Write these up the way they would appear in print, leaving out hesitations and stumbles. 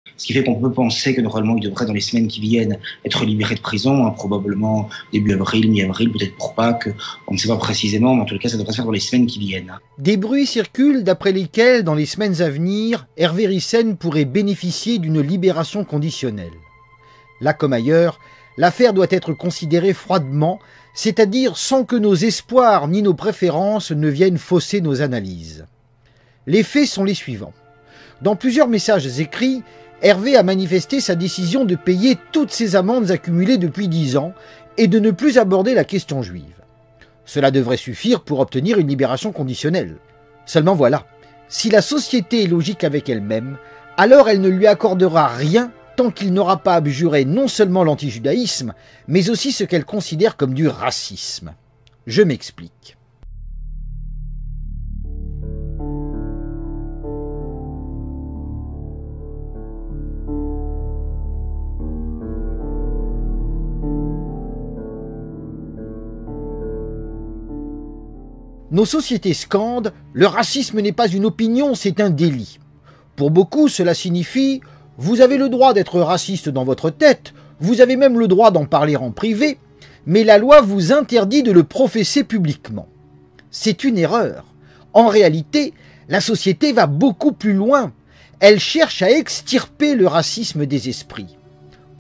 Ce qui fait qu'on peut penser que normalement il devrait dans les semaines qui viennent être libéré de prison, hein, probablement début avril, mi-avril, peut-être pour Pâques, on ne sait pas précisément, mais en tout cas ça devrait se faire dans les semaines qui viennent. Des bruits circulent d'après lesquels, dans les semaines à venir, Hervé Ryssen pourrait bénéficier d'une libération conditionnelle. Là comme ailleurs, l'affaire doit être considérée froidement, c'est-à-dire sans que nos espoirs ni nos préférences ne viennent fausser nos analyses. Les faits sont les suivants. Dans plusieurs messages écrits, Hervé a manifesté sa décision de payer toutes ses amendes accumulées depuis 10 ans et de ne plus aborder la question juive. Cela devrait suffire pour obtenir une libération conditionnelle. Seulement voilà, si la société est logique avec elle-même, alors elle ne lui accordera rien tant qu'il n'aura pas abjuré non seulement l'antijudaïsme, mais aussi ce qu'elle considère comme du racisme. Je m'explique. Nos sociétés scandent « Le racisme n'est pas une opinion, c'est un délit ». Pour beaucoup, cela signifie « Vous avez le droit d'être raciste dans votre tête, vous avez même le droit d'en parler en privé, mais la loi vous interdit de le professer publiquement ». C'est une erreur. En réalité, la société va beaucoup plus loin. Elle cherche à extirper le racisme des esprits. Pourquoi ?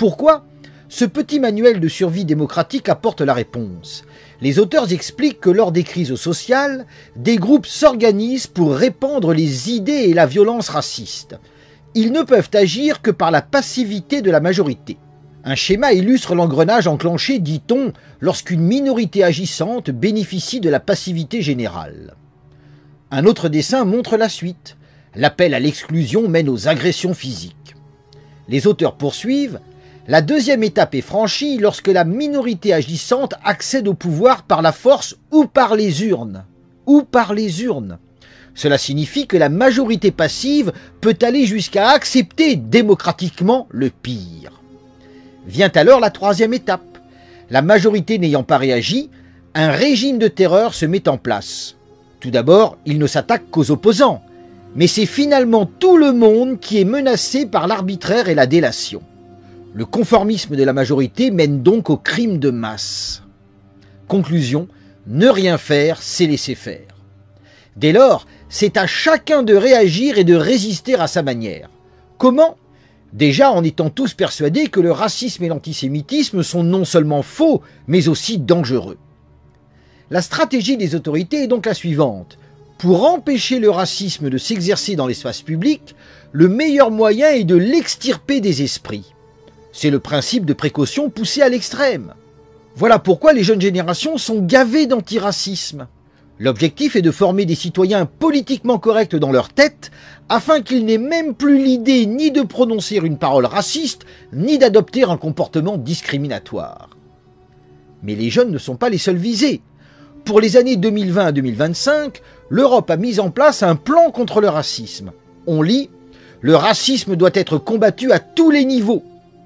Ce petit manuel de survie démocratique apporte la réponse. Les auteurs expliquent que lors des crises sociales, des groupes s'organisent pour répandre les idées et la violence racistes. Ils ne peuvent agir que par la passivité de la majorité. Un schéma illustre l'engrenage enclenché, dit-on, lorsqu'une minorité agissante bénéficie de la passivité générale. Un autre dessin montre la suite. L'appel à l'exclusion mène aux agressions physiques. Les auteurs poursuivent. La deuxième étape est franchie lorsque la minorité agissante accède au pouvoir par la force ou par les urnes. Ou par les urnes. Cela signifie que la majorité passive peut aller jusqu'à accepter démocratiquement le pire. Vient alors la troisième étape. La majorité n'ayant pas réagi, un régime de terreur se met en place. Tout d'abord, il ne s'attaque qu'aux opposants. Mais c'est finalement tout le monde qui est menacé par l'arbitraire et la délation. Le conformisme de la majorité mène donc au crime de masse. Conclusion, ne rien faire, c'est laisser faire. Dès lors, c'est à chacun de réagir et de résister à sa manière. Comment ? Déjà en étant tous persuadés que le racisme et l'antisémitisme sont non seulement faux, mais aussi dangereux. La stratégie des autorités est donc la suivante. Pour empêcher le racisme de s'exercer dans l'espace public, le meilleur moyen est de l'extirper des esprits. C'est le principe de précaution poussé à l'extrême. Voilà pourquoi les jeunes générations sont gavées d'antiracisme. L'objectif est de former des citoyens politiquement corrects dans leur tête, afin qu'ils n'aient même plus l'idée ni de prononcer une parole raciste, ni d'adopter un comportement discriminatoire. Mais les jeunes ne sont pas les seuls visés. Pour les années 2020 à 2025, l'Europe a mis en place un plan contre le racisme. On lit « Le racisme doit être combattu à tous les niveaux ».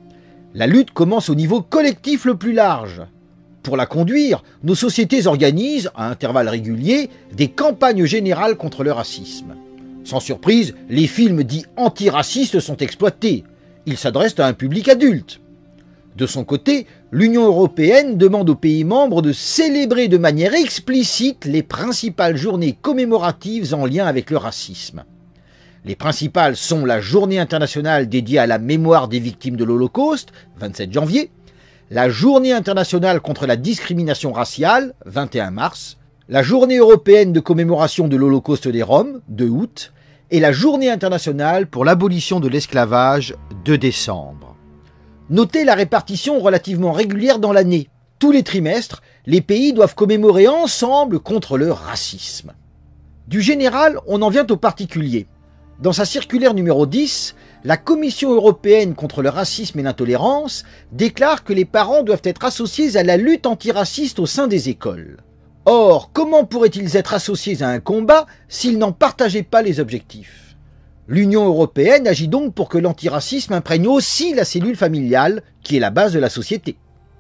La lutte commence au niveau collectif le plus large. Pour la conduire, nos sociétés organisent, à intervalles réguliers, des campagnes générales contre le racisme. Sans surprise, les films dits antiracistes sont exploités. Ils s'adressent à un public adulte. De son côté, l'Union européenne demande aux pays membres de célébrer de manière explicite les principales journées commémoratives en lien avec le racisme. Les principales sont la Journée internationale dédiée à la mémoire des victimes de l'Holocauste, 27 janvier, la Journée internationale contre la discrimination raciale, 21 mars, la Journée européenne de commémoration de l'Holocauste des Roms, 2 août, et la Journée internationale pour l'abolition de l'esclavage, 2 décembre. Notez la répartition relativement régulière dans l'année. Tous les trimestres, les pays doivent commémorer ensemble contre le racisme. Du général, on en vient au particulier. Dans sa circulaire numéro 10, la Commission européenne contre le racisme et l'intolérance déclare que les parents doivent être associés à la lutte antiraciste au sein des écoles. Or, comment pourraient-ils être associés à un combat s'ils n'en partageaient pas les objectifs ? L'Union européenne agit donc pour que l'antiracisme imprègne aussi la cellule familiale, qui est la base de la société.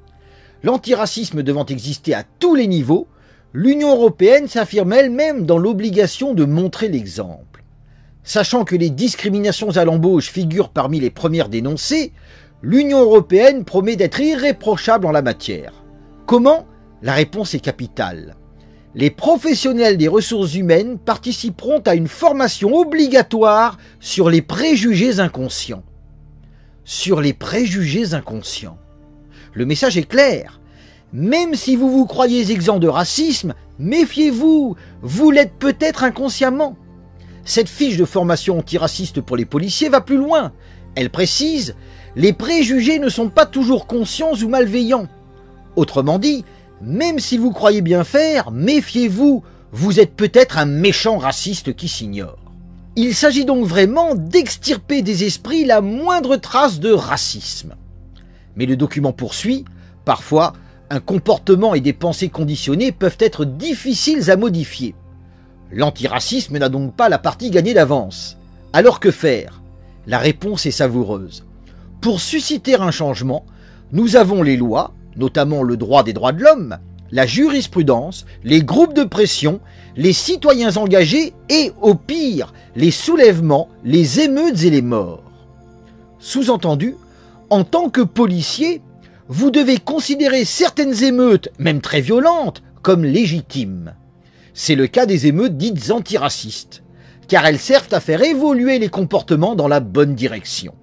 L'antiracisme devant exister à tous les niveaux, l'Union européenne s'affirme elle-même dans l'obligation de montrer l'exemple. Sachant que les discriminations à l'embauche figurent parmi les premières dénoncées, l'Union européenne promet d'être irréprochable en la matière. Comment ? La réponse est capitale. Les professionnels des ressources humaines participeront à une formation obligatoire sur les préjugés inconscients. Sur les préjugés inconscients. Le message est clair. Même si vous vous croyez exempt de racisme, méfiez-vous, vous l'êtes peut-être inconsciemment. Cette fiche de formation antiraciste pour les policiers va plus loin. Elle précise « Les préjugés ne sont pas toujours conscients ou malveillants ». Autrement dit, même si vous croyez bien faire, méfiez-vous, vous êtes peut-être un méchant raciste qui s'ignore. Il s'agit donc vraiment d'extirper des esprits la moindre trace de racisme. Mais le document poursuit, parfois, un comportement et des pensées conditionnées peuvent être difficiles à modifier. L'antiracisme n'a donc pas la partie gagnée d'avance. Alors que faire ? La réponse est savoureuse. Pour susciter un changement, nous avons les lois, notamment le droit des droits de l'homme, la jurisprudence, les groupes de pression, les citoyens engagés et, au pire, les soulèvements, les émeutes et les morts. Sous-entendu, en tant que policier, vous devez considérer certaines émeutes, même très violentes, comme légitimes. C'est le cas des émeutes dites antiracistes, car elles servent à faire évoluer les comportements dans la bonne direction.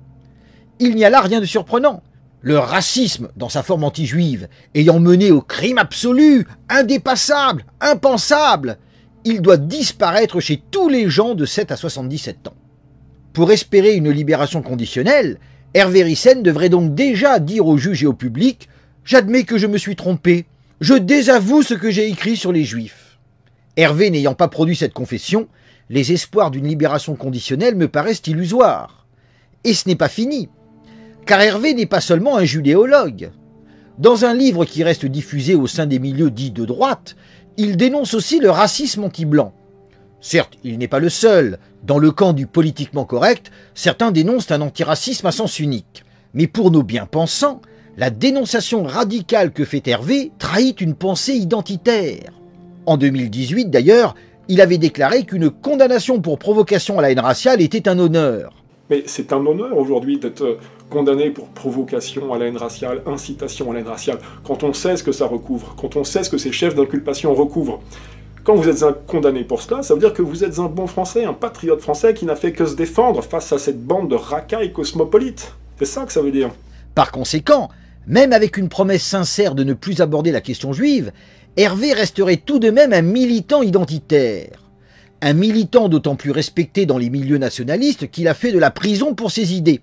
Il n'y a là rien de surprenant. Le racisme, dans sa forme anti-juive, ayant mené au crime absolu, indépassable, impensable, il doit disparaître chez tous les gens de 7 à 77 ans. Pour espérer une libération conditionnelle, Hervé Ryssen devrait donc déjà dire aux juges et au public « J'admets que je me suis trompé, je désavoue ce que j'ai écrit sur les juifs ». Hervé n'ayant pas produit cette confession, les espoirs d'une libération conditionnelle me paraissent illusoires. Et ce n'est pas fini, car Hervé n'est pas seulement un judéologue. Dans un livre qui reste diffusé au sein des milieux dits de droite, il dénonce aussi le racisme anti-blanc. Certes, il n'est pas le seul. Dans le camp du politiquement correct, certains dénoncent un antiracisme à sens unique. Mais pour nos bien-pensants, la dénonciation radicale que fait Hervé trahit une pensée identitaire. En 2018 d'ailleurs, il avait déclaré qu'une condamnation pour provocation à la haine raciale était un honneur. Mais c'est un honneur aujourd'hui d'être condamné pour provocation à la haine raciale, incitation à la haine raciale, quand on sait ce que ça recouvre, quand on sait ce que ces chefs d'inculpation recouvrent. Quand vous êtes condamné pour cela, ça veut dire que vous êtes un bon Français, un patriote français qui n'a fait que se défendre face à cette bande de racailles cosmopolites. C'est ça que ça veut dire. Par conséquent, même avec une promesse sincère de ne plus aborder la question juive, Hervé resterait tout de même un militant identitaire. Un militant d'autant plus respecté dans les milieux nationalistes qu'il a fait de la prison pour ses idées.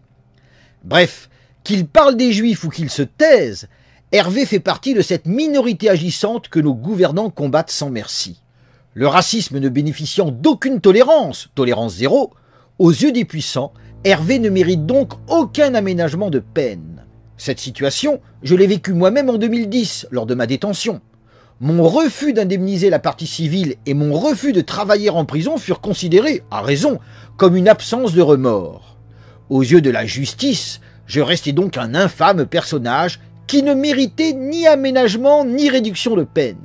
Bref, qu'il parle des juifs ou qu'il se taise, Hervé fait partie de cette minorité agissante que nos gouvernants combattent sans merci. Le racisme ne bénéficiant d'aucune tolérance, tolérance zéro, aux yeux des puissants, Hervé ne mérite donc aucun aménagement de peine. Cette situation, je l'ai vécue moi-même en 2010, lors de ma détention. Mon refus d'indemniser la partie civile et mon refus de travailler en prison furent considérés, à raison, comme une absence de remords. Aux yeux de la justice, je restais donc un infâme personnage qui ne méritait ni aménagement ni réduction de peine.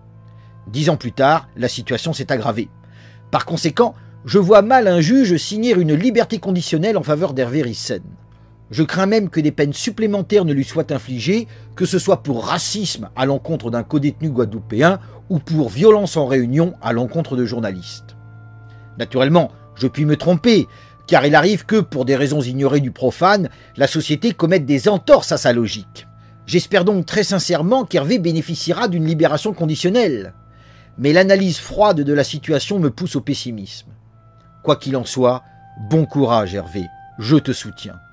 10 ans plus tard, la situation s'est aggravée. Par conséquent, je vois mal un juge signer une liberté conditionnelle en faveur d'Hervé Ryssen. Je crains même que des peines supplémentaires ne lui soient infligées, que ce soit pour racisme à l'encontre d'un codétenu guadeloupéen ou pour violence en réunion à l'encontre de journalistes. Naturellement, je puis me tromper, car il arrive que, pour des raisons ignorées du profane, la société commette des entorses à sa logique. J'espère donc très sincèrement qu'Hervé bénéficiera d'une libération conditionnelle. Mais l'analyse froide de la situation me pousse au pessimisme. Quoi qu'il en soit, bon courage Hervé, je te soutiens.